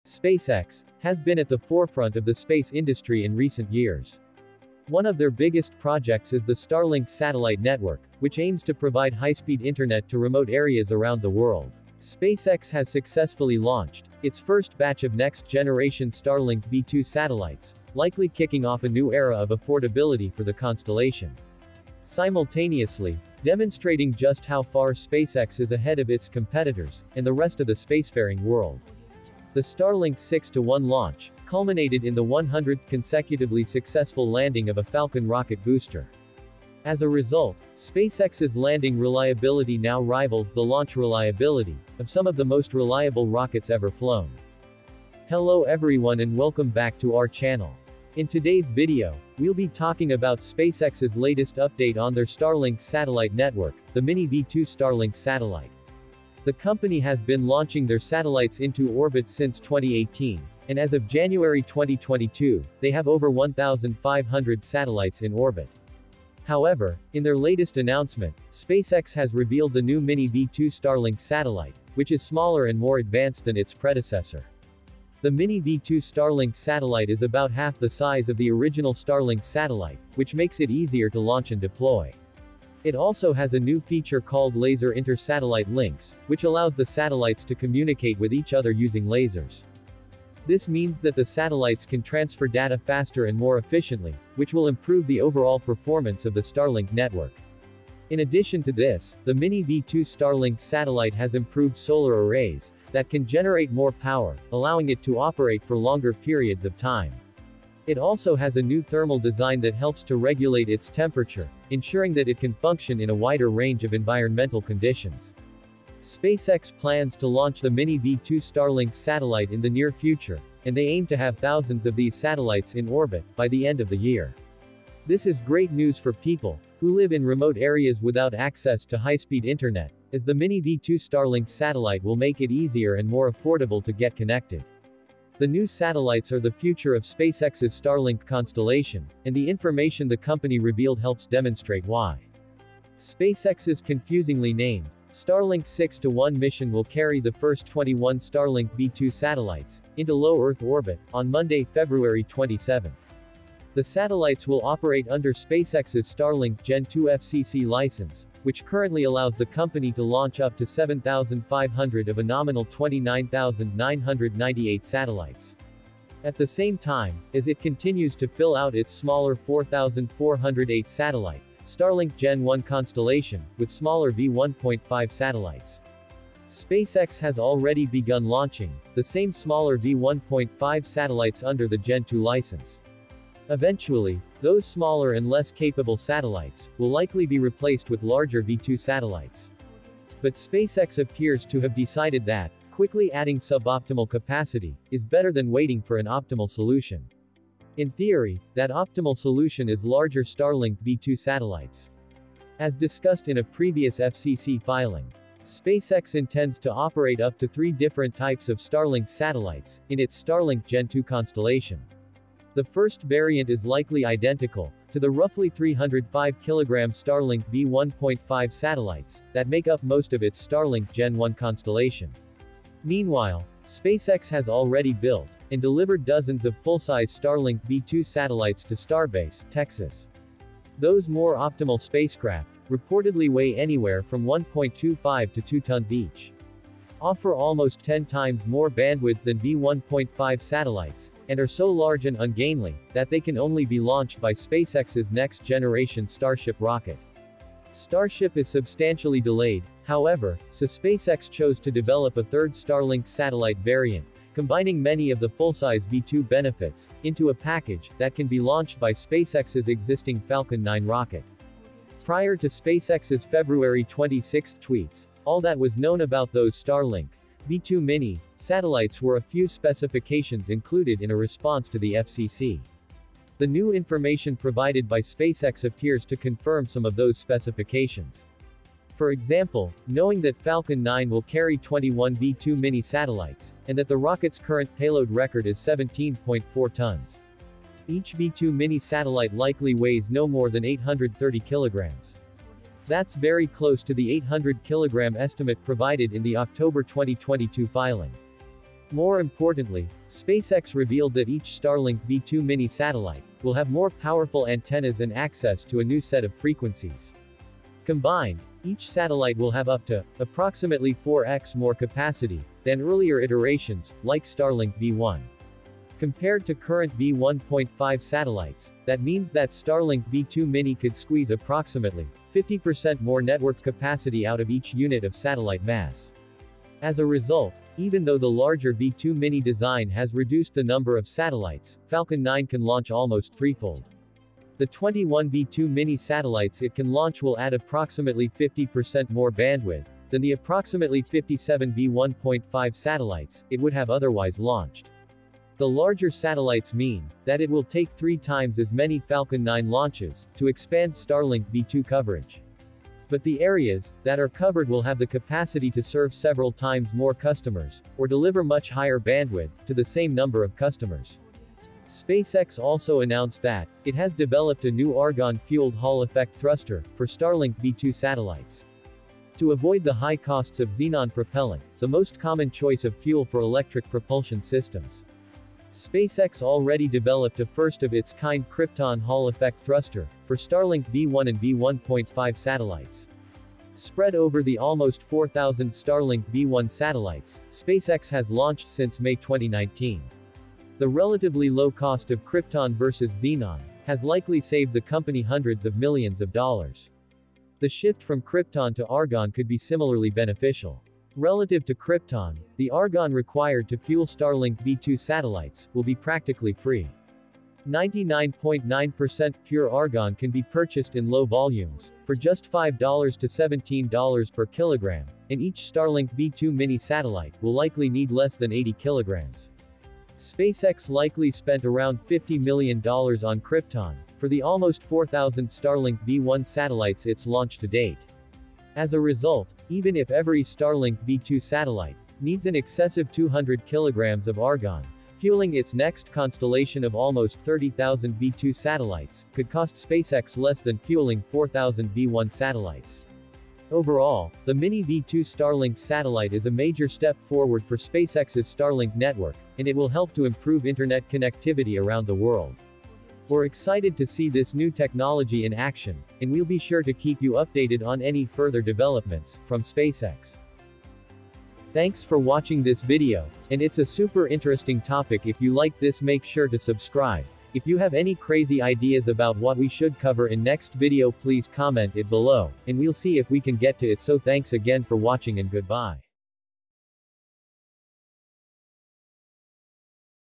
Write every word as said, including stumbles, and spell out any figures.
SpaceX has been at the forefront of the space industry in recent years. One of their biggest projects is the Starlink satellite network, which aims to provide high-speed internet to remote areas around the world. SpaceX has successfully launched its first batch of next-generation Starlink V two satellites, likely kicking off a new era of affordability for the constellation. Simultaneously, demonstrating just how far SpaceX is ahead of its competitors, and the rest of the spacefaring world. The Starlink six to one launch culminated in the one hundredth consecutively successful landing of a Falcon rocket booster. As a result, SpaceX's landing reliability now rivals the launch reliability of some of the most reliable rockets ever flown. Hello everyone and welcome back to our channel. In today's video, we'll be talking about SpaceX's latest update on their Starlink satellite network, the Mini V two Starlink Satellite. The company has been launching their satellites into orbit since twenty eighteen, and as of January twenty twenty-two, they have over one thousand five hundred satellites in orbit. However, in their latest announcement, SpaceX has revealed the new Mini V two Starlink satellite, which is smaller and more advanced than its predecessor. The Mini V two Starlink satellite is about half the size of the original Starlink satellite, which makes it easier to launch and deploy. It also has a new feature called laser inter-satellite links, which allows the satellites to communicate with each other using lasers. This means that the satellites can transfer data faster and more efficiently, which will improve the overall performance of the Starlink network. In addition to this, the Mini V two Starlink satellite has improved solar arrays that can generate more power, allowing it to operate for longer periods of time. It also has a new thermal design that helps to regulate its temperature, ensuring that it can function in a wider range of environmental conditions. SpaceX plans to launch the Mini V two Starlink satellite in the near future, and they aim to have thousands of these satellites in orbit by the end of the year. This is great news for people who live in remote areas without access to high-speed internet, as the Mini V two Starlink satellite will make it easier and more affordable to get connected. The new satellites are the future of SpaceX's Starlink constellation, and the information the company revealed helps demonstrate why. SpaceX's confusingly named Starlink six to one mission will carry the first twenty-one Starlink V two satellites into low Earth orbit on Monday, February twenty-seventh. The satellites will operate under SpaceX's Starlink Gen two F C C license, which currently allows the company to launch up to seven thousand five hundred of a nominal twenty-nine thousand nine hundred ninety-eight satellites. At the same time, as it continues to fill out its smaller four thousand four hundred eight satellite Starlink Gen one constellation, with smaller V one point five satellites. SpaceX has already begun launching the same smaller V one point five satellites under the Gen two license. Eventually, those smaller and less capable satellites will likely be replaced with larger V two satellites. But SpaceX appears to have decided that quickly adding suboptimal capacity is better than waiting for an optimal solution. In theory, that optimal solution is larger Starlink V two satellites. As discussed in a previous F C C filing, SpaceX intends to operate up to three different types of Starlink satellites in its Starlink Gen two constellation. The first variant is likely identical to the roughly three hundred five kilogram Starlink V one point five satellites that make up most of its Starlink Gen one constellation. Meanwhile, SpaceX has already built and delivered dozens of full-size Starlink V two satellites to Starbase, Texas. Those more optimal spacecraft reportedly weigh anywhere from one point two five to two tons each, offer almost ten times more bandwidth than V one point five satellites, and are so large and ungainly that they can only be launched by SpaceX's next-generation Starship rocket. Starship is substantially delayed, however, so SpaceX chose to develop a third Starlink satellite variant, combining many of the full-size V two benefits into a package that can be launched by SpaceX's existing Falcon nine rocket. Prior to SpaceX's February twenty-sixth tweets, all that was known about those Starlink V two Mini satellites were a few specifications included in a response to the F C C. The new information provided by SpaceX appears to confirm some of those specifications. For example, knowing that Falcon nine will carry twenty-one V two Mini satellites, and that the rocket's current payload record is seventeen point four tons. Each V two Mini satellite likely weighs no more than eight hundred thirty kilograms. That's very close to the eight hundred kilogram estimate provided in the October twenty twenty-two filing. More importantly, SpaceX revealed that each Starlink V two mini satellite will have more powerful antennas and access to a new set of frequencies. Combined, each satellite will have up to approximately four x more capacity than earlier iterations, like Starlink V one. Compared to current V one point five satellites, that means that Starlink V two Mini could squeeze approximately fifty percent more network capacity out of each unit of satellite mass. As a result, even though the larger V two Mini design has reduced the number of satellites, Falcon nine can launch almost threefold. The twenty-one V two Mini satellites it can launch will add approximately fifty percent more bandwidth than the approximately fifty-seven V one point five satellites it would have otherwise launched. The larger satellites mean that it will take three times as many Falcon nine launches to expand Starlink V two coverage. But the areas that are covered will have the capacity to serve several times more customers, or deliver much higher bandwidth to the same number of customers. SpaceX also announced that it has developed a new argon-fueled Hall effect thruster for Starlink V two satellites. To avoid the high costs of xenon propellant, the most common choice of fuel for electric propulsion systems, SpaceX already developed a first-of-its-kind Krypton Hall effect thruster for Starlink V one and V one point five satellites. Spread over the almost four thousand Starlink V one satellites SpaceX has launched since May twenty nineteen. The relatively low cost of Krypton versus xenon has likely saved the company hundreds of millions of dollars. The shift from Krypton to argon could be similarly beneficial. Relative to Krypton, the argon required to fuel Starlink V two satellites will be practically free. ninety-nine point nine percent pure argon can be purchased in low volumes for just five to seventeen dollars per kilogram, and each Starlink V two mini satellite will likely need less than eighty kilograms. SpaceX likely spent around fifty million dollars on Krypton for the almost four thousand Starlink V one satellites it's launched to date. As a result, even if every Starlink V two satellite needs an excessive two hundred kilograms of argon, fueling its next constellation of almost thirty thousand V two satellites could cost SpaceX less than fueling four thousand V one satellites. Overall, the Mini V two Starlink satellite is a major step forward for SpaceX's Starlink network, and it will help to improve internet connectivity around the world. We're excited to see this new technology in action, and we'll be sure to keep you updated on any further developments from SpaceX. Thanks for watching this video, and it's a super interesting topic. If you like this, make sure to subscribe. If you have any crazy ideas about what we should cover in next video, please comment it below, and we'll see if we can get to it. So thanks again for watching and goodbye.